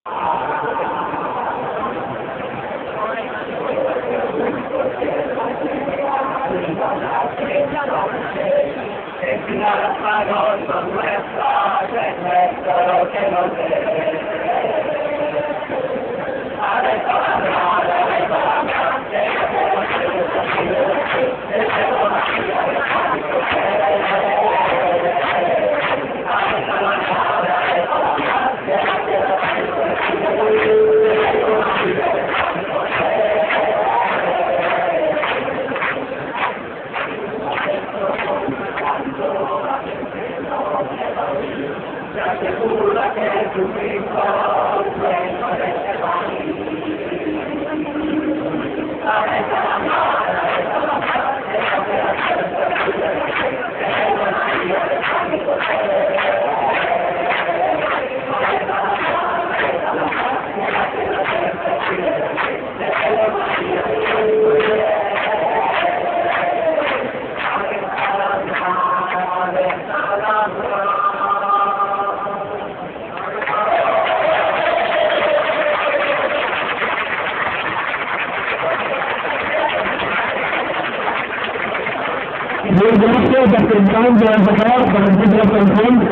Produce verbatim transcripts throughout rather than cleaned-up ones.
Representantes de la sociedad, por el centro de atención.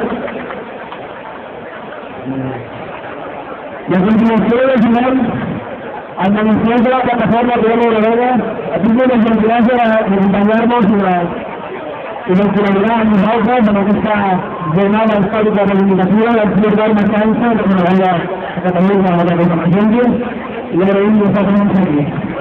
Y a continuación del final, administración de la plataforma de Diego Rodríguez, así que les gracias a acompañarnos y la y la popularidad en mis autos, de lo que está llenada histórica de reivindicación, la izquierda de una cancha, que nos vaya a Cataluña a la gente, y ahora mismo está con un serio.